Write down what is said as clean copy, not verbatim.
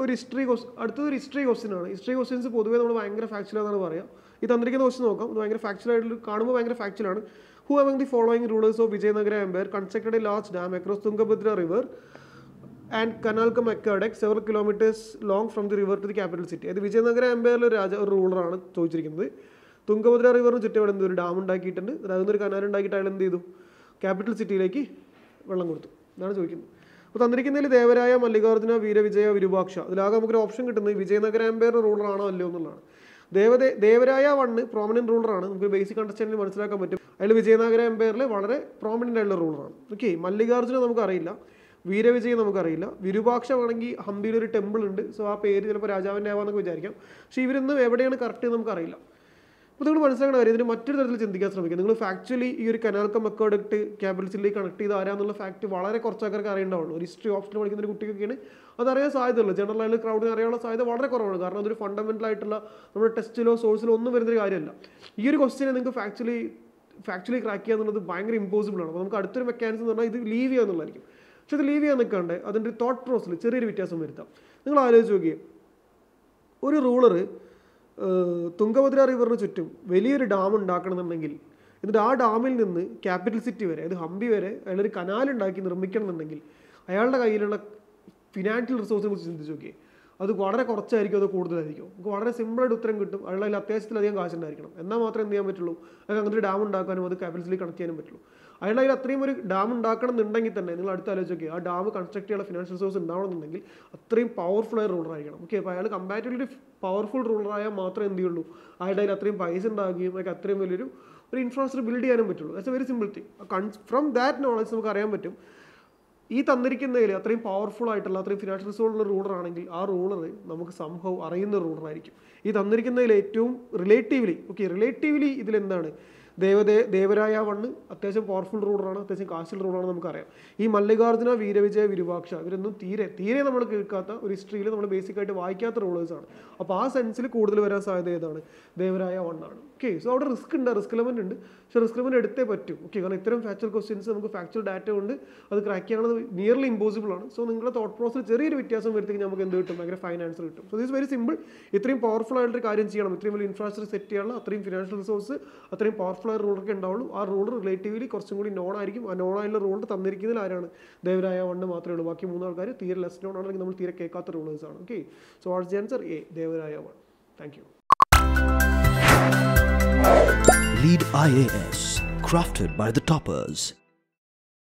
ഒരു ഹിസ്റ്ററി അടുത്തത് ഒരു ഹിസ്റ്ററി ക്വസ്റ്റ്യൻ ആണ്. ഹിസ്റ്ററി ക്വസ്റ്റ്യൻസ് പൊതുവേ നമ്മൾ ഭയങ്കര ഫാക്ച്വൽ എന്നാണ് പറയുക. ഈ തന്നിരിക്കുന്ന ക്വസ്റ്റ്യൻ നോക്കാം. ഇത് ഭയങ്കര ഫാക്ച്വൽ ആയിട്ട് കാണുമ്പോൾ ഭയങ്കര ഫാക്ച്വൽ ആണ്. Who among the following rulers of Vijayanagara Empire constructed a large dam across Tungabhadra River and canal cum aqueduct several kilometers long from the river to the capital city? അത് വിജയനഗര എംപയറിലെ ഒരു റൂളറാണ് ചോദിച്ചിരിക്കുന്നത്. തുംഗഭദ്ര റിവറിന് ചുറ്റും അവിടെ ഒരു ഡാം ഉണ്ടാക്കിയിട്ടുണ്ട്. അതിനൊരു canal ഉണ്ടാക്കിയിട്ട് അയാൾ എന്ത് ചെയ്തു? ക്യാപിറ്റൽ സിറ്റിയിലേക്ക് വെള്ളം കൊടുത്തു. ഇതാണ് ചോദിക്കുന്നത്. അപ്പോൾ തന്നിരിക്കുന്നതിൽ ദേവരായ, മല്ലികാർജുന, വീരവിജയ, വിരൂപാക്ഷ, അതിലാകെ നമുക്കൊരു ഓപ്ഷൻ കിട്ടുന്നത് വിജയനഗര എംപയർ റൂളറാണോ അല്ലയോ എന്നുള്ളതാണ്. ദേവരായ 1 പ്രോമിനൻറ്റ് റൂളറാണ്. നമുക്ക് ബേസിക് അണ്ടർസ്റ്റാൻഡിംഗ് മനസ്സിലാക്കാൻ പറ്റും. അതിൽ വിജയനഗര എംപയറിൽ വളരെ പ്രോമിനൻ്റ് ആയിട്ടുള്ള റൂളറാണ്. ഓക്കെ, മല്ലികാർജുന നമുക്കറിയില്ല, വീരവിജയം നമുക്കറിയില്ല, വിരൂപാക്ഷ ആണെങ്കിൽ ഹംപിയിൽ ഒരു ടെമ്പിൾ ഉണ്ട്. സോ ആ പേര് ചിലപ്പോൾ രാജാവിൻ്റെ ആവാമെന്നൊക്കെ വിചാരിക്കാം. പക്ഷേ ഇവരൊന്നും എവിടെയാണ് കറക്റ്റ് നമുക്കറിയില്ല. അപ്പോൾ നിങ്ങൾ മനസ്സിലാക്കുന്ന കാര്യം ഇതിന് മറ്റൊരു തരത്തിൽ ചിന്തിക്കാൻ ശ്രമിക്കുക. നിങ്ങൾ ഫാക്ച്വലി ഈ ഒരു കനാൽ കം അക്വഡക്ട് ക്യാപിറ്റൽ സിറ്റിയിലേക്ക് കണക്ട് ചെയ്ത് ആരാന്നുള്ള ഫാക്ട് വളരെ കുറച്ച് ആൾക്കാർക്ക് അറിയേണ്ടതുള്ളൂ. ഒരു ഹിസ്റ്ററി ഓപ്ഷനിൽ പഠിക്കുന്ന ഒരു കുട്ടിക്കൊക്കെയാണ് അതറിയാൻ സാധ്യതയുള്ളൂ. ജനറൽ ആയിട്ട് ക്രൗഡിന് അറിയാനുള്ള സാധ്യത വളരെ കുറവാണ്. കാരണം അതൊരു ഫണ്ടമെൻ്റൽ ആയിട്ടുള്ള നമ്മുടെ ടെസ്റ്റിലോ സോഴ്സിലോ ഒന്നും വരുന്നൊരു കാര്യമല്ല. ഈ ഒരു ക്വസ്റ്റിനെ നിങ്ങൾക്ക് ഫാക്ച്വലി ക്രാക്ക് ചെയ്യുക എന്നുള്ളത് ഭയങ്കര ഇമ്പോസിബിൾ ആണ്. അപ്പോൾ നമുക്ക് അടുത്തൊരു മെക്കാനിസം എന്ന് പറഞ്ഞാൽ ഇത് ലീവ് ചെയ്യുക എന്നുള്ളതായിരിക്കും. പക്ഷേ ഇത് ലീവ് ചെയ്യാൻ നിൽക്കാണ്ട് അതിൻ്റെ ഒരു തോട്ട് പ്രോസസ്സിൽ ചെറിയൊരു വ്യത്യാസം വരുത്താം. നിങ്ങൾ ആലോചിച്ച് നോക്കിയേ, ഒരു റൂളർ തുംഗഭദ്ര റിവറിന് ചുറ്റും വലിയൊരു ഡാം ഉണ്ടാക്കണമെന്നുണ്ടെങ്കിൽ, എന്നിട്ട് ആ ഡാമിൽ നിന്ന് ക്യാപിറ്റൽ സിറ്റി വരെ, അത് ഹംപി വരെ അയാളൊരു കനാലുണ്ടാക്കി നിർമ്മിക്കണം എന്നുണ്ടെങ്കിൽ അയാളുടെ കയ്യിലുള്ള ഫിനാൻഷ്യൽ റിസോഴ്സിനെ കുറിച്ച് ചിന്തിച്ച് നോക്കിയേ. അത് വളരെ കുറച്ചായിരിക്കും, അത് കൂടുതലായിരിക്കും. നമുക്ക് വളരെ സിമ്പിളായിട്ട് ഉത്തരം കിട്ടും. അയാളുടെ കയ്യിൽ അത്യാവശ്യത്തിലധികം കാശുണ്ടായിരിക്കണം. എന്നാൽ മാത്രമേ എന്ത് ചെയ്യാൻ പറ്റുള്ളൂ? അയാൾക്ക് അങ്ങനത്തെ ഒരു ഡാം ഉണ്ടാക്കാനും അത് ക്യാപിറ്റൽ സിറ്റി കണക്ട് ചെയ്യാനും പറ്റുള്ളൂ. അയാളുടെ കയ്യിൽ അത്രയും ഒരു ഡാം ഉണ്ടാക്കണം എന്നുണ്ടെങ്കിൽ തന്നെ നിങ്ങൾ അടുത്ത ആലോചിച്ച് നോക്കിയാൽ ആ ഡാം കൺസ്ട്രക്ട് ചെയ്യാനുള്ള ഫിനാൻഷ്യൽ റിസോഴ്സ് ഉണ്ടാവണമെന്നുണ്ടെങ്കിൽ അത്രയും പവർഫുൾ ആയ റൂളർ ആയിരിക്കണം. ഓക്കെ, അപ്പോൾ അയാൾ കമ്പാരിറ്റീവ്ലി പവർഫുൾ റൂളറായാൽ മാത്രമേ എന്ത് ചെയ്യുള്ളൂ? അയാളുടെ കയ്യിൽ അത്രയും പൈസ ഉണ്ടാകുകയും അയാൾക്ക് അത്രയും വലിയൊരു ഇൻഫ്രാസ്ട്രക്ചർ ബിൽഡ് ചെയ്യാനും പറ്റുള്ളൂ. That's a very simple thing. From that knowledge നമുക്ക് അറിയാൻ പറ്റും ഈ തന്നിരിക്കുന്നതിൽ അത്രയും പവർഫുൾ ആയിട്ടുള്ള അത്രയും ഫിനാൻഷ്യൽ റിസോഴ്സ് ഉള്ള റൂളർ ആണെങ്കിൽ ആ റൂളർ നമുക്ക് സംഭവം അറിയുന്ന റൂളറായിരിക്കും. ഈ തന്നിരിക്കുന്നതിൽ ഏറ്റവും റിലേറ്റീവ്ലി ഇതിലെന്താണ് ദേവരായ 1 അത്യാവശ്യം പവർഫുൾ റൂളറാണ്, അത്യാവശ്യം കാശുള്ള റൂളറാണ് നമുക്കറിയാം. ഈ മല്ലികാർജുന, വീരവിജയ, വിരൂപാക്ഷ ഇവരൊന്നും തീരെ നമ്മൾ കേൾക്കാത്ത ഒരു ഹിസ്റ്ററിയിൽ നമ്മൾ ബേസിക്കായിട്ട് വായിക്കാത്ത റൂളേഴ്സാണ്. അപ്പോൾ ആ സെൻസിൽ കൂടുതൽ വരാൻ സാധ്യത ഏതാണ്? ദേവരായ 1 ആണ്. ഓക്കെ, സോ അവിടെ റിസ്ക് എലമെന്റ് ഉണ്ട്. പക്ഷേ റിസ്ക് എലമെന്റ് എടുത്തേ പറ്റും. ഓക്കെ, കാരണം ഇത്തരം ഫാക്ച്വൽ ക്വസ്റ്റ്യൻസ് നമുക്ക് ഫാക്ച്വൽ ഡാറ്റ കൊണ്ട് അത് ക്രാക്ക് ചെയ്യാനുള്ളത് നിയർലി ഇമ്പോസിബിൾ ആണ്. സോ നിങ്ങളുടെ തോട്ട് പ്രോസസ്സിൽ ചെറിയൊരു വ്യത്യാസം വരുത്തിയെങ്കിൽ നമുക്ക് എന്ത് കിട്ടും? ഭയങ്കര ഫൈൻ ആൻസർ കിട്ടും. So this very simple. ഇത്രയും പവർഫുൾ ആയിട്ടൊരു കാര്യം ചെയ്യണം, ഇത്രയും വലിയ ഇൻഫ്രാസ്ട്രക്ചർ സെറ്റ് ചെയ്യാനുള്ള അത്രയും ഫിനാൻഷ്യൽ റിസോഴ്സ് അത്രയും പവർഫുൾ ആയ റൂളർക്ക് ഉണ്ടാവുള്ളൂ. ആ റൂളർ റിലേറ്റീവ്ലി കുറച്ചും കൂടി നോൺ ആയിരിക്കും. ആ നോൺ ആയിട്ടുള്ള റൂളർ തന്നിരിക്കുന്നതിൽ ആരാണ്? ദേവരായ 1 മാത്രമേ ഉള്ളൂ. ബാക്കി 3 ആൾക്കാർ തീരെ ലെസ് നോൺ ആണെങ്കിൽ നമ്മൾ തീരെ കേൾക്കാത്ത റൂളേഴ്സ് ആണ്. Okay, so what's the answer? A, Devaraya 1. Thank you. Lead IAS, crafted by the toppers.